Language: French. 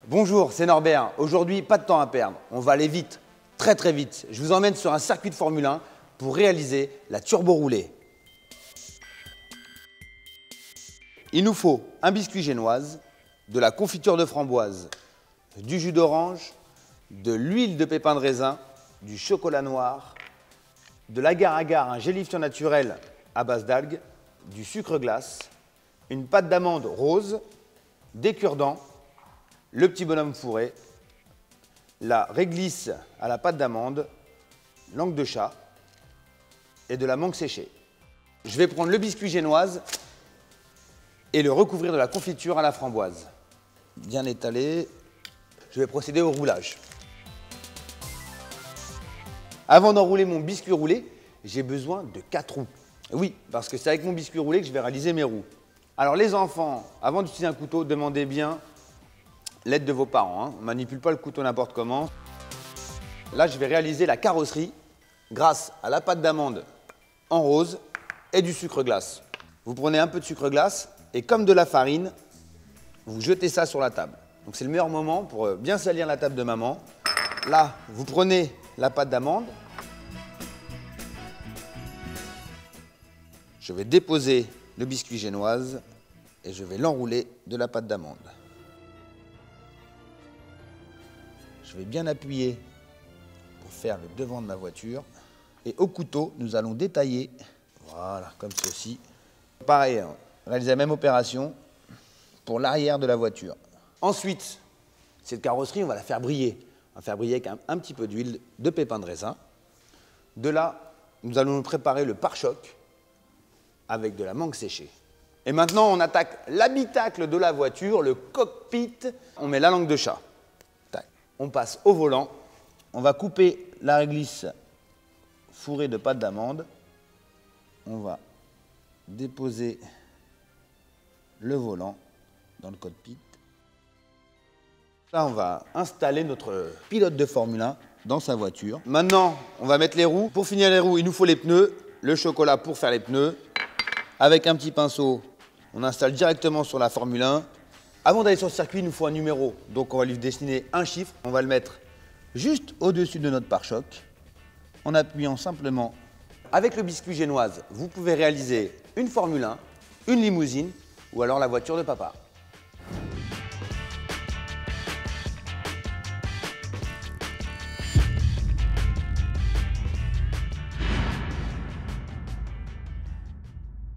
Bonjour, c'est Norbert. Aujourd'hui, pas de temps à perdre. On va aller vite, très très vite. Je vous emmène sur un circuit de Formule 1 pour réaliser la turbo roulée. Il nous faut un biscuit génoise, de la confiture de framboise, du jus d'orange, de l'huile de pépins de raisin, du chocolat noir, de l'agar-agar, un gélifiant naturel à base d'algues, du sucre glace, une pâte d'amande rose, des cure-dents, le petit bonhomme fourré, la réglisse à la pâte d'amande, langue de chat et de la mangue séchée. Je vais prendre le biscuit génoise et le recouvrir de la confiture à la framboise. Bien étalé, je vais procéder au roulage. Avant d'enrouler mon biscuit roulé, j'ai besoin de 4 roues. Oui, parce que c'est avec mon biscuit roulé que je vais réaliser mes roues. Alors les enfants, avant d'utiliser un couteau, demandez bien l'aide de vos parents. On ne manipule pas le couteau n'importe comment. Là, je vais réaliser la carrosserie grâce à la pâte d'amande en rose et du sucre glace. Vous prenez un peu de sucre glace et comme de la farine, vous jetez ça sur la table. Donc c'est le meilleur moment pour bien salir la table de maman. Là, vous prenez la pâte d'amande. Je vais déposer le biscuit génoise et je vais l'enrouler de la pâte d'amande. Je vais bien appuyer pour faire le devant de ma voiture. Et au couteau, nous allons détailler, voilà, comme ceci. Pareil, réaliser la même opération pour l'arrière de la voiture. Ensuite, cette carrosserie, on va la faire briller. On va faire briller avec un petit peu d'huile de pépins de raisin. De là, nous allons préparer le pare-choc avec de la mangue séchée. Et maintenant, on attaque l'habitacle de la voiture, le cockpit. On met la langue de chat. Tac. On passe au volant. On va couper la réglisse fourrée de pâte d'amande. On va déposer le volant dans le cockpit. Là, on va installer notre pilote de Formule 1 dans sa voiture. Maintenant, on va mettre les roues. Pour finir les roues, il nous faut les pneus, le chocolat pour faire les pneus. Avec un petit pinceau, on installe directement sur la Formule 1. Avant d'aller sur le circuit, il nous faut un numéro. Donc, on va lui dessiner un chiffre. On va le mettre juste au-dessus de notre pare-choc en appuyant simplement. Avec le biscuit génoise, vous pouvez réaliser une Formule 1, une limousine ou alors la voiture de papa.